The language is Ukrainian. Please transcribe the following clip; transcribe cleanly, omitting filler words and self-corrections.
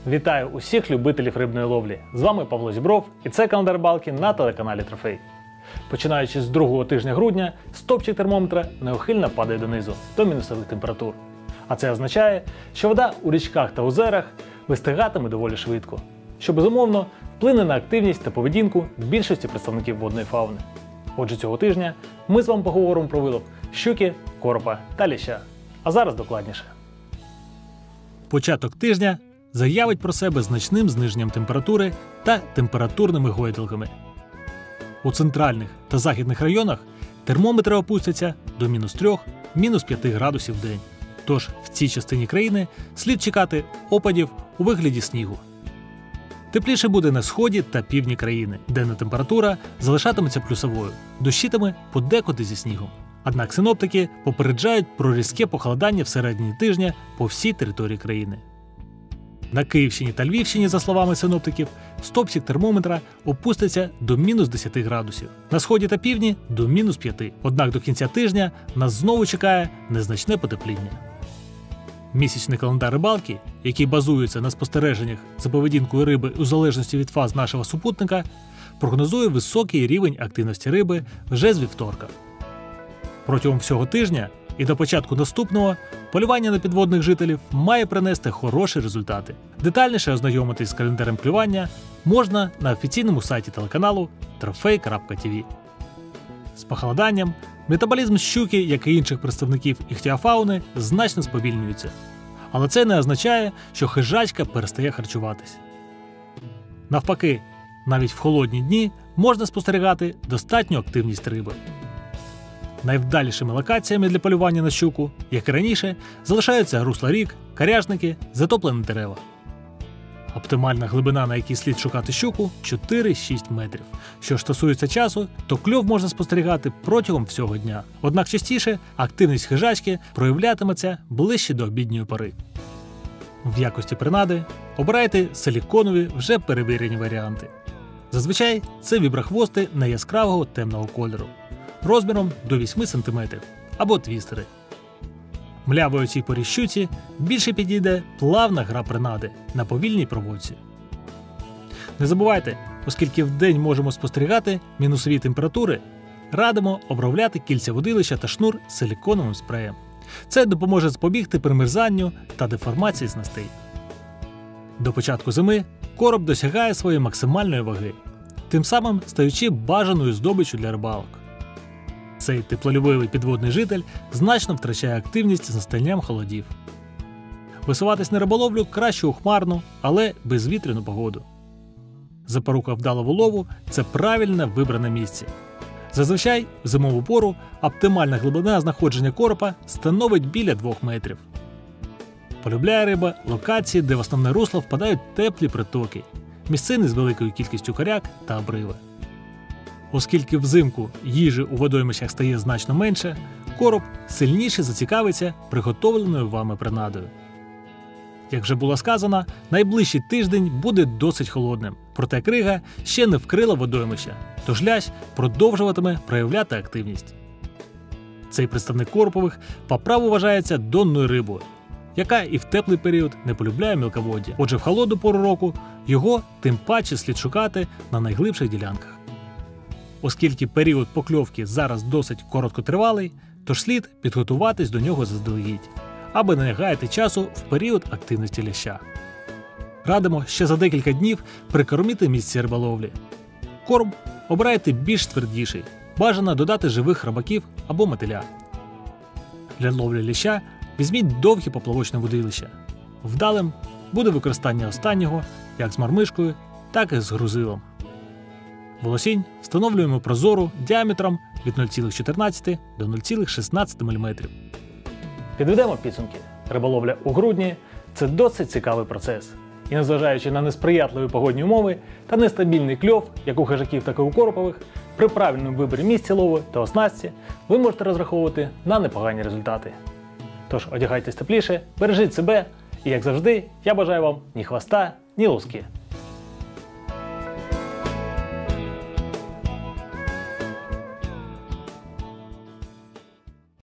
Вітаю усіх любителів рибної ловлі. З вами Павло Зібров і це календар рибалки на телеканалі Трофей. Починаючи з другого тижня грудня, стопчик термометра неухильно падає донизу, до мінусових температур. А це означає, що вода у річках та озерах вистигатиме доволі швидко, що безумовно вплине на активність та поведінку більшості представників водної фауни. Отже, цього тижня ми з вами поговоримо про вилов щуки, коропа та леща. А зараз докладніше. Початок тижня заявить про себе значним зниженням температури та температурними гойдалками. У центральних та західних районах термометри опустяться до -3, -5 градусів в день. Тож в цій частині країни слід чекати опадів у вигляді снігу. Тепліше буде на сході та півдні країни, денна температура залишатиметься плюсовою, дощитиме подекуди зі снігом. Однак синоптики попереджають про різке похолодання всередині тижня по всій території країни. На Київщині та Львівщині, за словами синоптиків, стопчик термометра опуститься до -10 градусів. На сході та півдні – до -5. Однак до кінця тижня нас знову чекає незначне потепління. Місячний календар рибалки, який базується на спостереженнях за поведінкою риби у залежності від фаз нашого супутника, прогнозує високий рівень активності риби вже з вівторка. Протягом всього тижня і до початку наступного полювання на підводних жителів має принести хороші результати. Детальніше ознайомитись з календарем клювання можна на офіційному сайті телеканалу trophy.tv. З похолоданням метаболізм щуки, як і інших представників іхтіофауни, значно сповільнюється. Але це не означає, що хижачка перестає харчуватись. Навпаки, навіть в холодні дні можна спостерігати достатню активність риби. Найвдалішими локаціями для полювання на щуку, як і раніше, залишаються русла рік, коряжники, затоплені дерева. Оптимальна глибина, на якій слід шукати щуку – 4-6 метрів. Що ж стосується часу, то кльов можна спостерігати протягом всього дня. Однак частіше активність хижачки проявлятиметься ближче до обідньої пори. В якості принади обирайте силіконові вже перевірені варіанти. Зазвичай це віброхвости неяскравого темного кольору, розміром до 8 см, або твістери. Млявої цій порі щуці більше підійде плавна гра принади на повільній проводці. Не забувайте, оскільки вдень можемо спостерігати мінусові температури, радимо обробляти кільця водилища та шнур силіконовим спреєм. Це допоможе запобігти примерзанню та деформації снастей. До початку зими короб досягає своєї максимальної ваги, тим самим стаючи бажаною здобиччю для рибалок. Цей теплолюбивий підводний житель значно втрачає активність з настанням холодів. Висуватись на риболовлю краще у хмарну, але безвітряну погоду. Запорука вдалого лову – це правильно вибране місце. Зазвичай в зимову пору оптимальна глибина знаходження коропа становить біля 2 метрів. Полюбляє риба локації, де в основне русло впадають теплі притоки, місцини з великою кількістю коряк та обриви. Оскільки взимку їжі у водоймищах стає значно менше, короб сильніше зацікавиться приготовленою вами принадою. Як вже було сказано, найближчий тиждень буде досить холодним, проте крига ще не вкрила водоймища, тож лящ продовжуватиме проявляти активність. Цей представник коропових по праву вважається донною рибою, яка і в теплий період не полюбляє мілководдя. Отже, в холодну пору року його тим паче слід шукати на найглибших ділянках. Оскільки період покльовки зараз досить короткотривалий, тож слід підготуватись до нього заздалегідь, аби не гаяти часу в період активності ляща. Радимо ще за декілька днів прикормити місце риболовлі. Корм обирайте більш твердіший, бажано додати живих рибаків або мотиля. Для ловлі ляща візьміть довгі поплавочне водилище. Вдалим буде використання останнього як з мармишкою, так і з грузилом. Волосінь встановлюємо прозору діаметром від 0,14 до 0,16 мм. Підведемо підсумки. Риболовля у грудні – це досить цікавий процес. І незважаючи на несприятливі погодні умови та нестабільний кльов, як у хижаків, так і у коропових, при правильному виборі місця лову та оснастці ви можете розраховувати на непогані результати. Тож одягайтесь тепліше, бережіть себе і, як завжди, я бажаю вам ні хвоста, ні луски.